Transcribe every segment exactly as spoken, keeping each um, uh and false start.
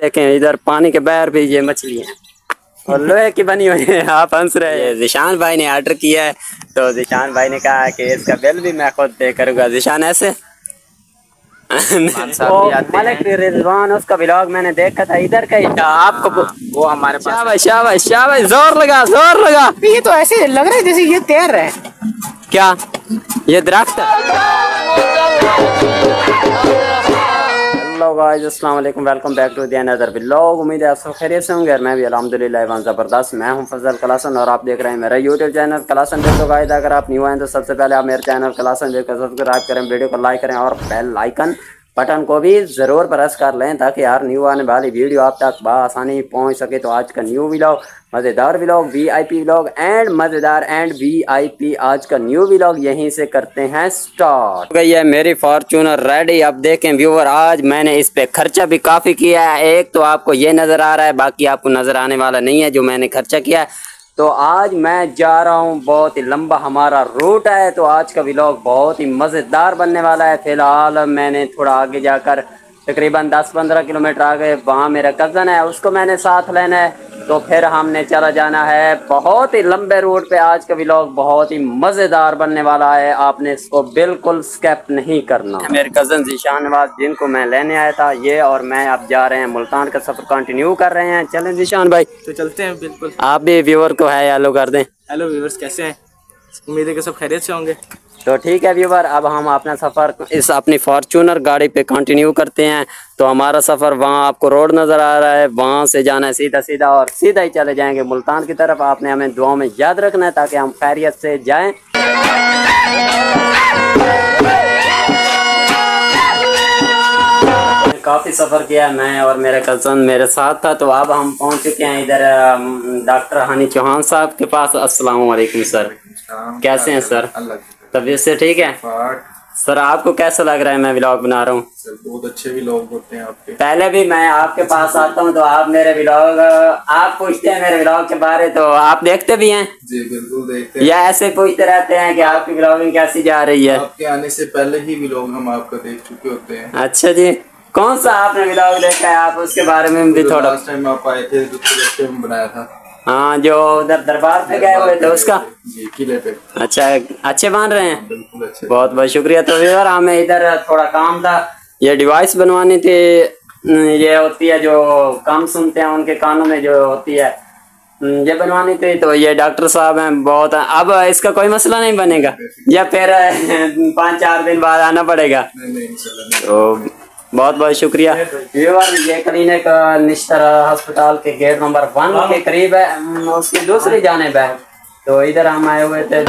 देखें इधर पानी के बहर भी ये मछलियाँ और लोहे की बनी हुई है। आप हंस रहे हैं। जिशान भाई ने ऑर्डर किया है तो जिशान भाई ने कहा कि इसका बिल भी मैं खुद पे करूँगा। जिशान ऐसे तो मलिक रिजवान उसका व्लॉग मैंने देखा था इधर का ही था। आपको वो हमारे पास शाबाश शाबाश शाबाश जोर लगा जोर लगा। ये तो ऐसे लग रहा है जैसे ये तैर रहा है। क्या ये दरख्त है? हेलो गाइस अस्सलाम वालेकुम welcome back to the another vlog. उम्मीद है आप सब खैरियत से होंगे। मैं भी अल्हम्दुलिल्लाह ज़बरदस्त। मैं हूं फजल कलासन और आप देख रहे हैं मेरा यूट्यूब चैनल कलासन देख। तो गाइस अगर आप न्यू आए तो सबसे पहले आप मेरे चैनल कलासन देख कर सब्सक्राइब करें, वीडियो को लाइक करें और बेल आइकन बटन को भी ज़रूर प्रेस कर लें ताकि हर न्यू आने वाली वीडियो आप तक बआसानी पहुंच सके। तो आज का न्यू व्लॉग मज़ेदार व्लॉग वीआईपी व्लॉग एंड मज़ेदार एंड वीआईपी आज का न्यू व्लॉग यहीं से करते हैं स्टार्ट। गई है मेरी फॉर्च्यूनर रेडी। अब देखें व्यूअर आज मैंने इस पे खर्चा भी काफ़ी किया है। एक तो आपको ये नज़र आ रहा है, बाकी आपको नज़र आने वाला नहीं है जो मैंने खर्चा किया है। तो आज मैं जा रहा हूँ, बहुत ही लंबा हमारा रूट है तो आज का व्लॉग बहुत ही मज़ेदार बनने वाला है। फ़िलहाल मैंने थोड़ा आगे जाकर तकरीबन दस पंद्रह किलोमीटर आगे वहाँ मेरा कज़न है, उसको मैंने साथ लेना है। तो फिर हमने चला जाना है बहुत ही लंबे रूट पे। आज का व्लॉग बहुत ही मज़ेदार बनने वाला है, आपने इसको बिल्कुल स्किप नहीं करना। मेरे कज़न ज़ीशान नवाज जिनको मैं लेने आया था ये और मैं अब जा रहे हैं मुल्तान का सफ़र कंटिन्यू कर रहे हैं। चलें ज़ीशान भाई तो चलते हैं। बिल्कुल आप भी व्यूअर को है हेलो कर दें। हेलो व्यूअर्स, कैसे हैं? उम्मीद है कि सब खैरियत से होंगे। तो ठीक है व्यूवर, अब हम अपना सफ़र इस अपनी फॉर्च्यूनर गाड़ी पे कंटिन्यू करते हैं। तो हमारा सफ़र वहाँ आपको रोड नज़र आ रहा है, वहाँ से जाना है सीधा सीधा और सीधा ही चले जाएंगे मुल्तान की तरफ। आपने हमें दुआओं में याद रखना है ताकि हम खैरियत से जाएं। काफ़ी सफ़र किया मैं और मेरा कज़न मेरे साथ था। तो अब हम पहुँच चुके हैं इधर डॉक्टर हानी चौहान साहब के पास। अस्सलाम वालेकुम सर, कैसे हैं सर? तबीयत से ठीक है सर? आपको कैसा लग रहा है मैं व्लॉग बना रहा हूँ? बहुत अच्छे व्लॉग होते हैं आपके। पहले भी मैं आपके पास आता हूँ तो आप मेरे व्लॉग आप पूछते हैं मेरे व्लॉग के बारे, तो आप देखते भी हैं? जी बिल्कुल देखते हैं। या ऐसे पूछते रहते हैं कि आपकी व्लॉगिंग कैसी जा रही है? आपके आने से पहले ही व्लॉग हम आपका देख चुके होते हैं। अच्छा जी, कौन सा आपने व्लॉग देखा है? आप उसके बारे में भी थोड़ा। लास्ट टाइम आप आए थे जो बनाया था। हाँ जो उधर दरबार पे गए हुए थे उसका। जी किले पे। अच्छा अच्छे बन रहे हैं? बिल्कुल अच्छे। बहुत बहुत शुक्रिया। तो यार हमें इधर थोड़ा काम था, ये डिवाइस बनवानी थी। ये होती है जो कम सुनते हैं उनके कानों में जो होती है ये बनवानी थी। तो ये डॉक्टर साहब हैं बहुत। अब इसका कोई मसला नहीं बनेगा या फिर पाँच चार दिन बाद आना पड़ेगा? नहीं नहीं तो बहुत बहुत शुक्रिया। व्यूअर ये क्लिनिक निश्तर अस्पताल के गेट नंबर वन के करीब है, उसकी दूसरी जानिब है। तो इधर हम आए हुए थे,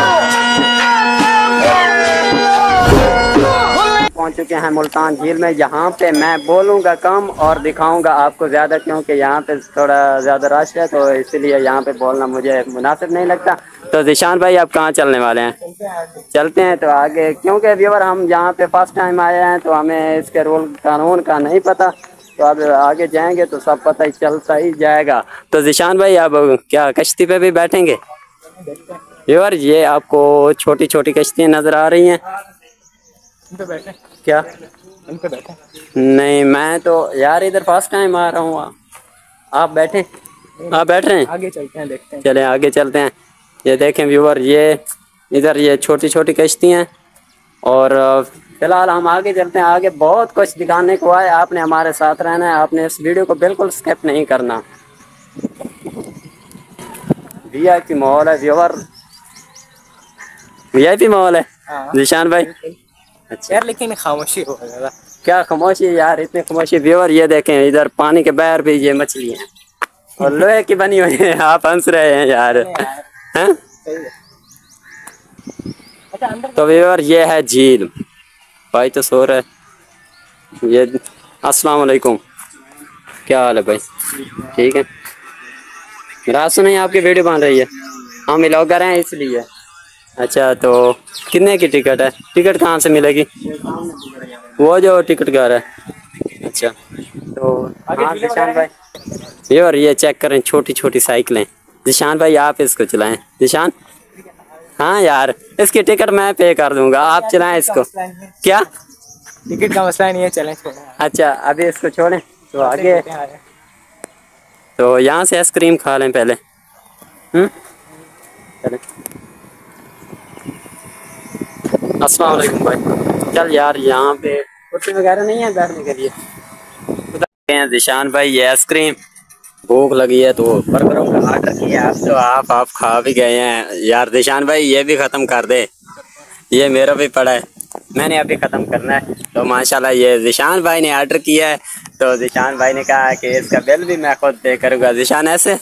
पहुंच चुके हैं मुल्तान झील में। यहाँ पे मैं बोलूँगा कम और दिखाऊंगा आपको ज़्यादा, क्योंकि यहाँ पे थोड़ा ज़्यादा रश है तो इसलिए यहाँ पे बोलना मुझे मुनासिब नहीं लगता। तो ज़ीशान भाई आप कहाँ चलने वाले हैं? चलते हैं तो आगे, क्योंकि व्यूअर हम यहाँ पे फर्स्ट टाइम आए हैं तो हमें इसके रूल कानून का नहीं पता। तो अब आगे जाएंगे तो सब पता ही चलता ही जाएगा। तो ज़ीशान भाई अब क्या कश्ती पे भी बैठेंगे? व्यूअर ये आपको छोटी छोटी कश्तियाँ नज़र आ रही हैं। इन पे बैठे क्या? इन पे बैठे नहीं मैं तो यार इधर फर्स्ट टाइम आ रहा हूँ। आप बैठे? आप बैठ रहे हैं? आगे चलते हैं, देखते हैं। चले आगे चलते हैं। ये देखें व्यूअर ये इधर ये छोटी छोटी कश्ती हैं और फिलहाल हम आगे चलते हैं। आगे बहुत कुछ दिखाने को है, आपने हमारे साथ रहना है, आपने इस वीडियो को बिल्कुल स्किप नहीं करना। वीआईपी माहौल है व्यूअर, वीआईपी माहौल है ज़ीशान भाई। अच्छा यार लेकिन खामोशी हो ज़्यादा। क्या खामोशी यार, इतनी खामोशी। व्यूअर ये देखें इधर पानी के बहर भी ये मछलियाँ और लोहे की बनी हुई है। आप हंस रहे हैं यार, हैं? तो व्यूअर ये है झील। भाई तो सो रहा है ये। अस्सलाम वालेकुम, क्या हाल है भाई? ठीक है। रात सुनाई आपकी वीडियो बन रही है, हम व्लॉगर हैं इसलिए। अच्छा तो कितने की टिकट है? टिकट कहाँ से मिलेगी? वो जो टिकट घर है। अच्छा तो हाँ ज़ीशान भाई ये और ये चेक करें छोटी छोटी साइकिलें। ज़ीशान भाई आप इसको चलाएं। ज़ीशान हाँ यार इसकी टिकट मैं पे कर दूंगा, आप चलाएं इसको। क्या टिकट का मसला नहीं है, चलें। अच्छा अभी इसको छोड़ें तो आगे तो यहाँ से आइसक्रीम खा लें पहले। हम्म चले। अस्सलाम वालेकुम भाई। चल यार यहाँ पे कुर्सी वगैरह नहीं है बैठने के लिए। उधर जिशान भाई ये आइसक्रीम भूख लगी है तो बर्गरों का ऑर्डर किया आप तो आप आप खा भी गए हैं यार। जिशान भाई ये भी ख़त्म कर दे, ये मेरा भी पड़ा है, मैंने अभी ख़त्म करना है। तो माशाल्लाह ये जिशान भाई ने ऑर्डर किया है तो जिशान भाई ने कहा कि इसका बिल भी मैं खुद पे करूँगा। जिशान ऐसे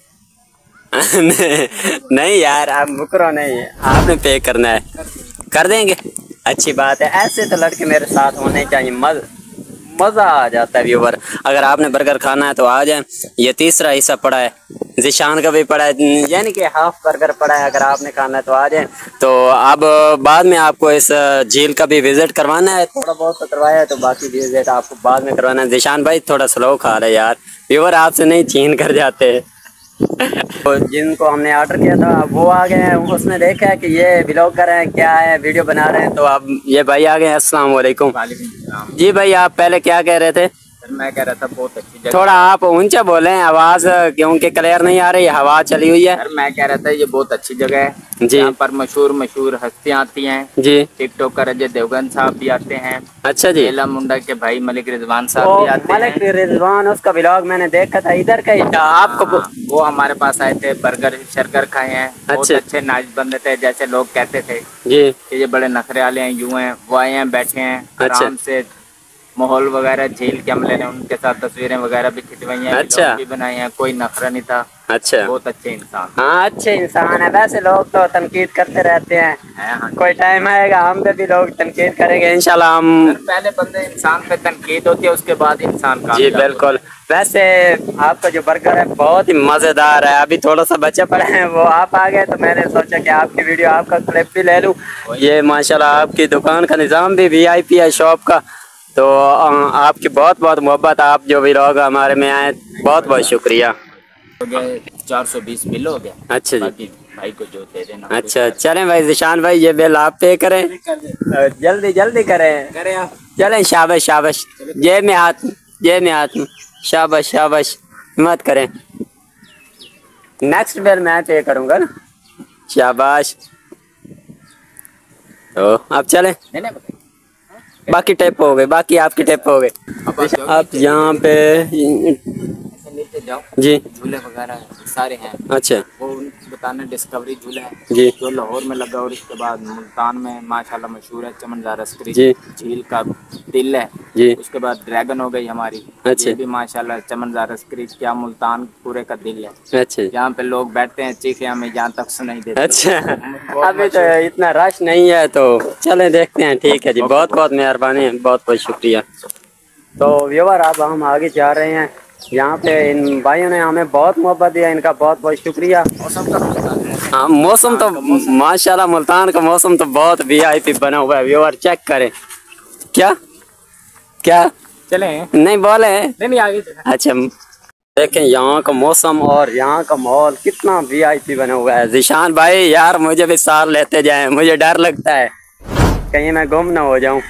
नहीं यार आप मुकरो नहीं, आपने पे करना है, कर देंगे, अच्छी बात है। ऐसे तो लड़के मेरे साथ होने चाहिए, मज मज़ा आ जाता है व्यूवर। अगर आपने बर्गर खाना है तो आ जाए। ये तीसरा हिस्सा पड़ा है, जिशान का भी पड़ा है, यानी कि हाफ बर्गर पड़ा है। अगर आपने खाना है तो आ जाए। तो अब बाद में आपको इस झील का भी विजिट करवाना है, थोड़ा बहुत तो करवाया है तो बाकी विजिट आपको बाद में करवाना है। जिशान भाई थोड़ा स्लो खा रहे यार, व्यूवर आपसे नहीं छीन कर जाते। तो जिनको हमने ऑर्डर किया था वो आ गए हैं, उसने देखा है कि ये ब्लॉगर हैं, क्या है, वीडियो बना रहे हैं। तो अब ये भाई आ गए हैं। अस्सलाम वालेकुम। जी भाई आप पहले क्या कह रहे थे? मैं कह रहा था बहुत अच्छी जगह। थोड़ा आप ऊंचा बोलें, आवाज क्योंकि क्लियर नहीं आ रही, हवा चली हुई है। सर मैं कह रहा था ये बहुत अच्छी जगह है जी। यहाँ पर मशहूर मशहूर हस्तियाँ आती हैं जी। टिकटॉकर अजय देवगन साहब भी आते हैं। अच्छा जी। बेला मुंडा के भाई मलिक रिजवान साहब भी आते मलिक हैं। रिजवान उसका व्लॉग मैंने देखा था, इधर का ही था। आपको हाँ, वो हमारे पास आए थे, बर्गर शर्गर खाए हैं, बहुत अच्छा। अच्छे नाच बंदे थे, जैसे लोग कहते थे जी कि ये बड़े नखरे वाले हैं, यूं हैं, वो आए हैं, बैठे हैं अच्छा। आराम से। माहौल वगैरह झील के हमले ने उनके साथ तस्वीरें वगैरह भी खिंचवाई हैं, अच्छा। वीडियो भी बनाए हैं, कोई नखरा नहीं था। अच्छा। बहुत अच्छे इंसान हाँ अच्छे इंसान है। वैसे लोग तो तनकीद करते रहते हैं, हैं। हाँ, कोई टाइम आएगा हम पे भी लोग तनकीद करेंगे इंशाल्लाह। हम सर पहले बंदे इंसान पे तनकीद होती है, उसके बाद इंसान का। जी बिल्कुल। वैसे आपका जो बर्गर है बहुत ही मज़ेदार है। अभी थोड़ा सा बचा पड़ा है, वो आप आ गए तो मैंने सोचा कि आपकी वीडियो आपका क्लिप भी ले लूँ। ये माशाल्लाह आपकी दुकान का निज़ाम भी वी आई पी है शॉप का। तो आपकी बहुत बहुत मोहब्बत, आप जो व्लॉग हमारे में आए बहुत बहुत शुक्रिया। हो गया चार सौ बीस बिल हो गया। अच्छा जी। बाकी भाई को जो दे देना। अच्छा चलें भाई जिशान भाई ये बिल आप पे करें, जल्दी जल्दी करें करें आप। चलें। शाबाश शाबाश, जेब में हाथ, जेब में हाथ, शाबाश शाबाश, मत करें। नेक्स्ट बिल मैं पे करूँगा ना, शाबाश। तो आप चलें, बाकी टेप हो गए, बाकी आपकी टेप हो गए। आप यहाँ पे नीचे जाओ जी, झूले वगैरह सारे हैं। अच्छा वो बताना डिस्कवरी झूला है जी, जो लाहौर में लगा, और इसके बाद मुल्तान में माशाल्लाह मशहूर है चमनज़ारा स्क्रीन जी। झील का दिल है जी। उसके बाद ड्रैगन हो गई हमारी। अच्छा। ये भी माशाल्लाह चमनज़ारा स्क्रीन क्या मुल्तान पूरे का दिल है। अच्छा यहाँ पे लोग बैठते हैं, चीखे हमें यहाँ तक सुनाई देती है। अच्छा। अभी तो इतना रश नहीं है तो चलें देखते हैं। ठीक है जी, बहुत बहुत मेहरबानी है, बहुत बहुत शुक्रिया। तो व्यूअर अब हम आगे जा रहे हैं। यहाँ पे इन भाइयों ने हमें बहुत मोहब्बत दिया, इनका बहुत बहुत शुक्रिया। मौसम का हाँ मौसम तो माशाल्लाह मुल्तान का मौसम तो बहुत वी आई पी बना हुआ है। व्यूअर चेक करें। क्या क्या चले नहीं बोले नहीं नहीं आगे चले। अच्छा देखें यहाँ का मौसम और यहाँ का माहौल कितना वी आई पी बना हुआ है। जिशान भाई यार मुझे भी साथ लेते जाएं, मुझे डर लगता है कहीं मैं गुम ना हो जाऊं।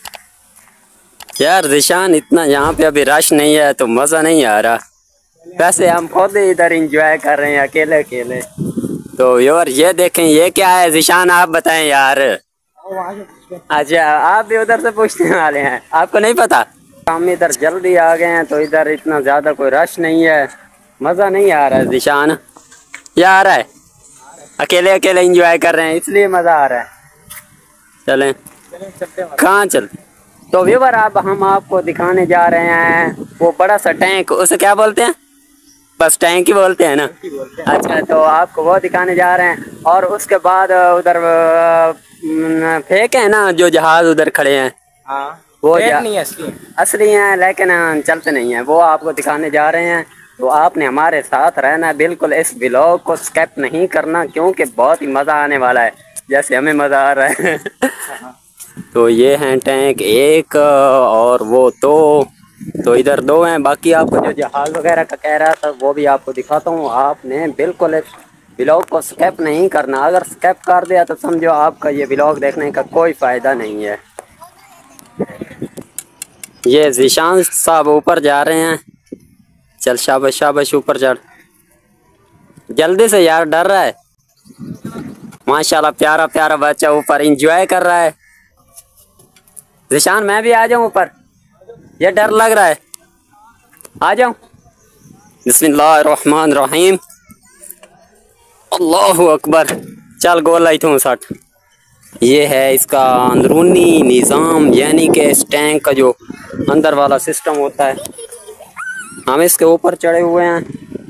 यार जिशान इतना यहाँ पे अभी रश नहीं है तो मज़ा नहीं आ रहा। वैसे हम खुद ही इधर इंजॉय कर रहे हैं अकेले अकेले। तो यार ये देखें ये क्या है जिशान, आप बताएं यार। अच्छा आप भी उधर से पूछने वाले हैं, आपको नहीं पता? हम इधर जल्दी आ गए हैं तो इधर इतना ज़्यादा कोई रश नहीं है, मज़ा नहीं आ रहा है जिशान। या आ रहा है? अकेले अकेले इंजॉय कर रहे हैं इसलिए मज़ा आ रहा है। चलें कहाँ चलते? तो व्यूअर अब हम आपको दिखाने जा रहे हैं वो बड़ा सा टैंक, उसे क्या बोलते हैं? बस टैंक ही बोलते हैं ना। अच्छा तो आपको वो दिखाने जा रहे हैं और उसके बाद उधर फेंक है ना जो जहाज उधर खड़े हैं। हाँ वो नहीं असली असली हैं लेकिन चलते नहीं हैं, वो आपको दिखाने जा रहे हैं। तो आपने हमारे साथ रहना है, बिल्कुल इस व्लॉग को स्किप नहीं करना क्योंकि बहुत ही मज़ा आने वाला है जैसे हमें मज़ा आ रहा है। तो ये हैं टैंक एक और वो दो, तो इधर दो हैं। बाकी आपको जो जहाज वगैरह का कह रहा था वो भी आपको दिखाता हूँ। आपने बिल्कुल इस व्लॉग को स्किप नहीं करना, अगर स्किप कर दिया तो समझो आपका ये व्लॉग देखने का कोई फ़ायदा नहीं है। ये जिशान साहब ऊपर जा रहे हैं, चल शाबाश शाबाश, ऊपर चढ़ जल्दी से यार, डर रहा है। माशाल्लाह प्यारा प्यारा बच्चा ऊपर एंजॉय कर रहा है। ज़िशान मैं भी आ जाऊं ऊपर, ये डर लग रहा है, आ जाऊं। बिस्मिल्लाहिर्रहमानिर्रहीम, अल्लाहु अकबर। चल गोल आई थू सट। ये है इसका अंदरूनी निज़ाम, यानी कि इस टैंक का जो अंदर वाला सिस्टम होता है। हम इसके ऊपर चढ़े हुए हैं,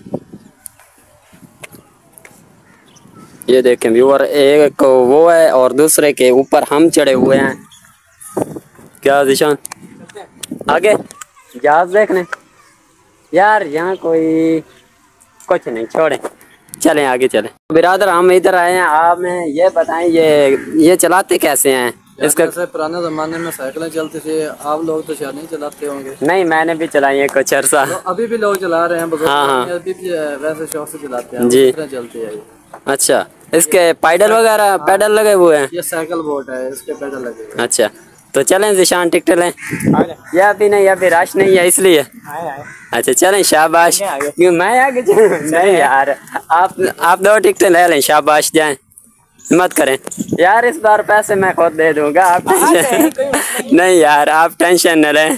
ये देखें व्यूअर, एक वो है और दूसरे के ऊपर हम चढ़े हुए हैं। क्या ज़िशान आगे जहाज देखने यार, यहाँ कोई कुछ नहीं, छोड़े चलें आगे चलें। बिरादर हम इधर आए हैं, आप में ये बताएं ये ये चलाते कैसे हैं इसका? जैसे पुराने ज़माने में साइकिलें चलती थी, आप लोग तो शायद नहीं चलाते होंगे। नहीं मैंने भी चलाई है कुछ अर्सा। तो अभी भी लोग चला रहे हैं, बुजुर्ग हाँ, हाँ। अभी भी वैसे शौक से चलाते हैं जी। चलती है ये। अच्छा, इसके पैडल वगैरह पैडल लगे हुए हैं? ये साइकिल बोट है, इसके पेडल लगे हुए हैं। अच्छा तो चलें ज़िशान, टिकट लें या अभी नहीं, अभी रश नहीं है इसलिए। अच्छा चलें, शाबाश। क्यों मैं आगे नहीं यार, आप आप दो टिकटें ले लें, शाबाश, जाएं मत करें यार, इस बार पैसे मैं खुद दे दूंगा, आप टेंशन नहीं यार, आप टेंशन न लें।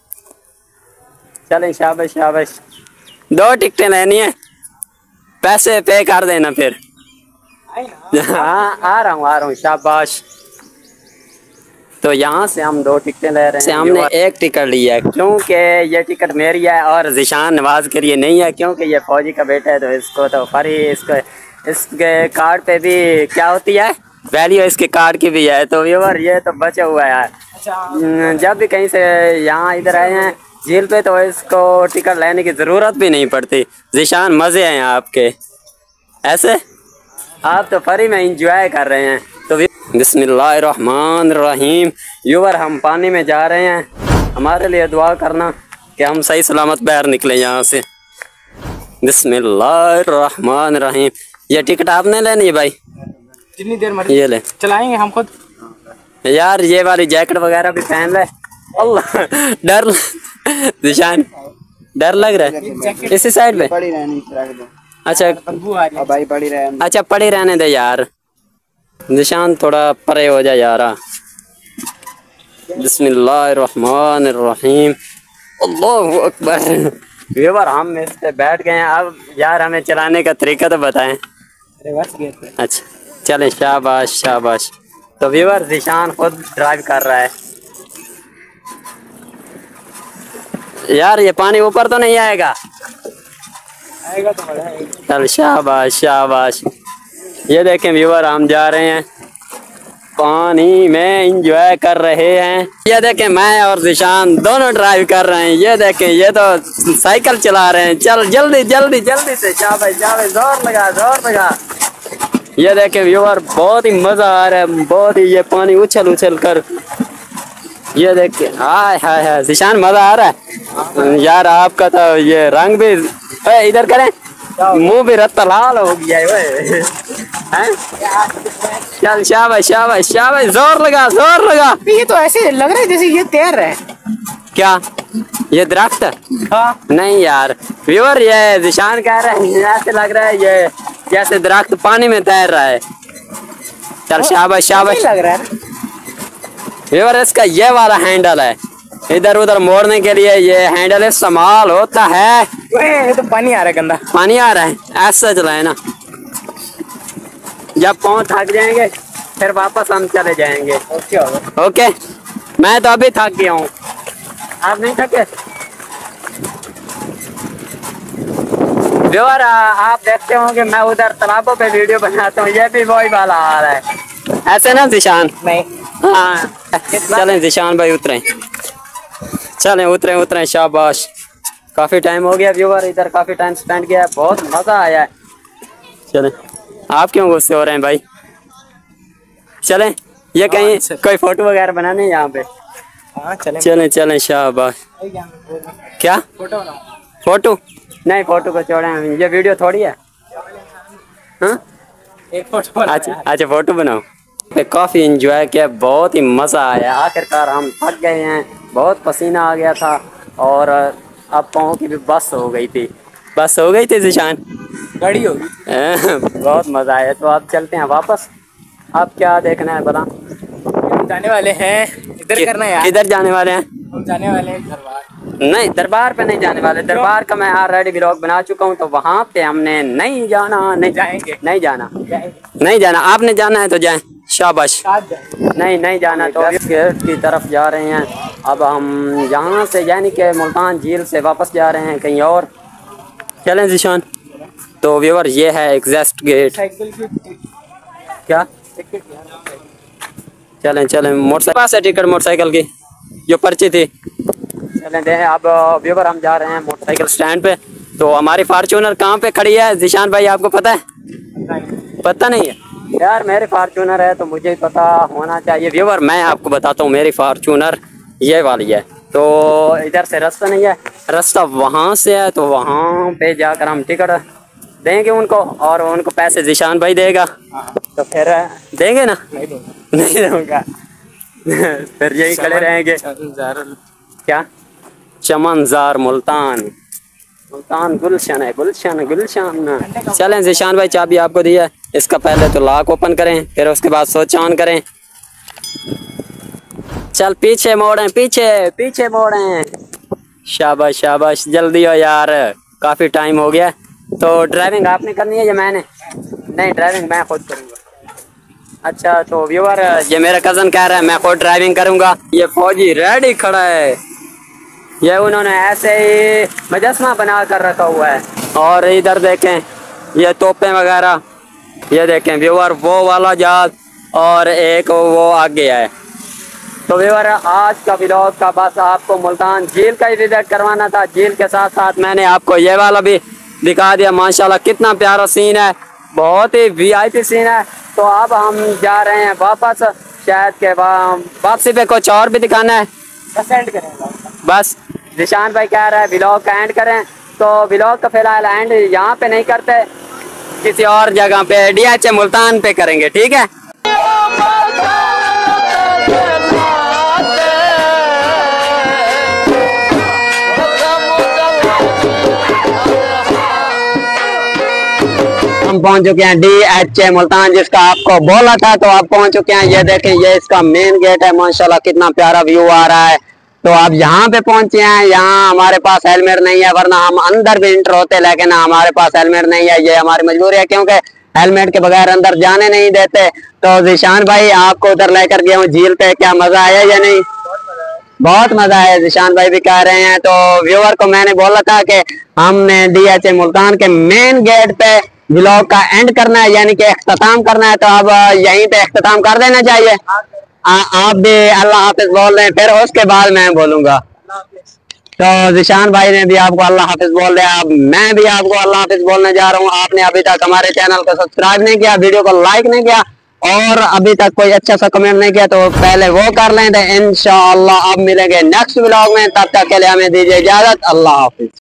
चलें शाबाश शाबाश, दो टिकटें लेनी है, पैसे पे कर देना फिर। हाँ आ रहा हूँ आ रहा हूँ, शाबाश। तो यहाँ से हम दो टिकटें ले रहे हैं, हमने एक टिकट लिया है क्योंकि ये टिकट मेरी है और ज़िशान नवाज के लिए नहीं है, क्योंकि ये फौजी का बेटा है तो इसको तो फ्री, इसको इसके कार्ड पे भी क्या होती है वैल्यू, इसके कार्ड की भी है। तो व्यूअर ये तो बचा हुआ है यार, जब भी कहीं से यहाँ इधर आए हैं झील पे तो इसको टिकट लेने की ज़रूरत भी नहीं पड़ती। ज़िशान मज़े हैं आपके, ऐसे आप तो फ्री में इंजॉय कर रहे हैं। तो बिस्मिल्लाहिर्रहमानिर्रहीम, व्यूअर हम पानी में जा रहे हैं, हमारे लिए दुआ करना कि हम सही सलामत बाहर निकले यहाँ से। बिस्मिल्लाहिर्रहमानिर्रहीम। ये टिकट आपने लेनी है भाई? जितनी देर मर्जी ये ले, चलाएंगे हम खुद। यार ये वाली जैकेट वगैरह भी पहन ले। अल्लाह डर ज़िशान डर लग रहा है, इसी साइड पे पड़ी रहनी दो। अच्छा भाई पड़ी रहनी। अच्छा पड़ी रहने दे यार, ज़िशान थोड़ा परे हो जा यार। बिस्मिल्लाहिर्रहमानिर्रहीम, अल्लाहु अकबर। व्यूअर हम इस पे बैठ गए हैं, अब यार हमें चलाने का तरीका तो बताएं। अच्छा चलें, शाबाश शाबाश। तो व्यूअर ज़िशान खुद ड्राइव कर रहा है। यार ये पानी ऊपर तो नहीं आएगा? आएगा तो बड़ा है। चल शाबाश शाबाश। ये देखें व्यूअर हम जा रहे हैं पानी में, इंजॉय कर रहे हैं। ये देखें मैं और ज़िशान दोनों ड्राइव कर रहे हैं। ये देखें ये तो साइकिल चला रहे हैं। चल जल्दी जल्दी जल्दी से, शाबाश शाबाश, जोर लगा जोर लगा। ये देखें व्यूअर बहुत ही मज़ा आ रहा है, बहुत ही, ये पानी उछल उछल कर। ये देखें हाय हाय हाय, ज़िशान मज़ा आ रहा है यार। आपका तो ये रंग भी इधर करें, मुंह भी रत्ता लाल हो गया है। चल शाबाश शाबाश शाबाश, जोर लगा जोर लगा। ये तो ऐसे लग रहा है जैसे ये तैर रहा है। क्या ये दरख्त? हाँ नहीं यार व्यूअर, ये ज़िशान कह रहा है ऐसे लग रहा है ये जैसे दरख्त पानी में तैर रहा है। चल शाबाश शाबाश लग रहा है व्यूअर। इसका ये वाला हैंडल है, इधर उधर मोड़ने के लिए ये हैंडल इस्तेमाल होता है। ये तो पानी आ रहा है गंदा, पानी आ रहा है, ऐसा चलाए ना। जब पाँव थक जाएंगे फिर वापस हम चले जाएंगे। ओके होगा। ओके, मैं तो अभी थक गया हूँ, आप नहीं थके? व्यूअर आप देखते होंगे मैं उधर तालाबों पे वीडियो बनाता हूँ, ये भी वही वाला हाल है, ऐसे ना ज़िशान? नहीं हाँ चलें ज़िशान भाई उतरें, चलें उतरें उतरें, शाबाश। काफ़ी टाइम हो गया व्यूअर, इधर काफ़ी टाइम स्पेंड किया है, बहुत मज़ा आया है। चलें, आप क्यों गुस्से हो रहे हैं भाई? चलें, ये कहीं कोई फोटो वगैरह बनाने यहाँ पे? हाँ चलें चलें चलें, शाबाश। क्या फोटो फोटो? नहीं फोटो को छोड़ें, ये वीडियो थोड़ी है। हाँ एक फोटो अच्छा अच्छा फोटो बनाओ। काफ़ी इंजॉय किया, बहुत ही मज़ा आया। आखिरकार हम थक गए हैं, बहुत पसीना आ गया था और अब पाँव की भी बस हो गई थी, बस हो गई थी जिशान, गाड़ी होगी। बहुत मजा आया। तो अब चलते हैं वापस। अब क्या देखना है बता? जाने वाले हैं इधर करना है यार। किधर जाने वाले हैं? हम जाने वाले हैं दरबार। नहीं, दरबार पे नहीं जाने वाले। दरबार का मैं ऑलरेडी ब्लॉग बना चुका हूँ, तो वहाँ पे हमने नहीं जाना। नहीं जाएंगे। नहीं जाना, जाएंगे। नहीं जाना। आपने जाना है तो जाएं, शाबाश। साथ जाएंगे। नहीं नहीं जाना। तो इस गेट की तरफ जा रहे हैं। अब हम यहाँ से यानी कि मुल्तान झील से वापस जा रहे हैं कहीं और। चलें जिशान। तो व्यूअर ये है एग्जैक्ट गेट। साइकिल की क्या? टिकट यार। चलें चलें। मोटरसाइकिल पास है टिकट मोटरसाइकिल की जो पर्ची थी। चलें दे। अब व्यूअर हम जा रहे हैं मोटरसाइकिल स्टैंड पे। तो हमारी फार्चूनर कहाँ पे खड़ी है जिशान भाई, आपको पता है? पता नहीं है यार। मेरी फार्चूनर है तो मुझे पता होना चाहिए। व्यूअर मैं आपको बताता हूँ, मेरी फार्चूनर ये वाली है। तो इधर से रास्ता नहीं है, रास्ता वहाँ से है। तो वहाँ पे जाकर हम टिकट देंगे उनको, और उनको पैसे जिशान भाई देगा। तो फिर देंगे ना? नहीं दूंगा। नहीं दूंगा। फिर यही खड़े रहेंगे। क्या? चमनजार मुल्तान, मुल्तान गुलशन है, गुलशन गुलशन। चलें जिशान भाई, चाबी आपको दी है। इसका पहले तो लॉक ओपन करें, फिर उसके बाद स्विच ऑन करें। चल पीछे मोड़ें, पीछे पीछे मोड़ें। शाबाश शाबाश, जल्दी हो यार, काफी टाइम हो गया। तो ड्राइविंग आपने करनी है या मैंने? नहीं, ड्राइविंग मैं खुद करूँगा। अच्छा तो व्यूअर ये मेरा कजन कह रहा है मैं खुद ड्राइविंग करूँगा। ये फौजी रेडी खड़ा है। ये उन्होंने ऐसे ही मुजस्समा बना कर रखा हुआ है। और इधर देखें ये तोपें वगैरह, ये देखें व्यूअर वो वाला जहाज, और एक वो आगे है। तो व्यूअर आज का व्लॉग का बस आपको मुल्तान झील का ही विजिट करवाना था। झील के साथ साथ मैंने आपको ये वाला भी दिखा दिया। माशाल्लाह कितना प्यारा सीन है, बहुत ही वीआईपी सीन है। तो अब हम जा रहे हैं वापस। शायद के वापसी पे कुछ और भी दिखाना है, बस एंड करेंगे। बस जिशान भाई कह रहा है व्लॉग का एंड करें। तो व्लॉग का फिलहाल एंड यहाँ पे नहीं करते, किसी और जगह पे डीएचए मुल्तान पे करेंगे, ठीक है? हम पहुंच चुके हैं डी एच ए मुल्तान, जिसका आपको बोला था। तो आप पहुंच चुके हैं। ये देखें ये इसका मेन गेट है। माशाल्लाह कितना प्यारा व्यू आ रहा है। तो आप यहाँ पे पहुंचे हैं। यहाँ हमारे पास हेलमेट नहीं है, वरना हम अंदर भी इंटर होते, लेकिन हमारे पास हेलमेट नहीं है। ये हमारी मजबूरी है, क्योंकि हेलमेट के बगैर अंदर जाने नहीं देते। तो जिशान भाई आपको उधर लेकर गया हूँ झील पे, क्या मजा आया या नहीं? बहुत मजा आया, जिशान भाई भी कह रहे हैं। तो व्यूअर को मैंने बोला था कि हमने डी एच ए मुल्तान के मेन गेट पे व्लॉग का एंड करना है, यानी कि इख्तिताम करना है। तो अब यहीं पे इख्तिताम कर देना चाहिए। आ, आप भी अल्लाह हाफिज बोल रहे हैं, फिर उसके बाद मैं बोलूंगा। तो जिशान भाई ने भी आपको अल्लाह हाफिज बोल दिया, अब मैं भी आपको अल्लाह हाफिज बोलने जा रहा हूँ। आपने अभी तक हमारे चैनल को सब्सक्राइब नहीं किया, वीडियो को लाइक नहीं किया, और अभी तक कोई अच्छा सा कमेंट नहीं किया, तो पहले वो कर लें। तो इंशाअल्लाह अब मिलेंगे नेक्स्ट व्लॉग में। तब तक के लिए हमें दीजिए इजाजत। अल्लाह हाफिज।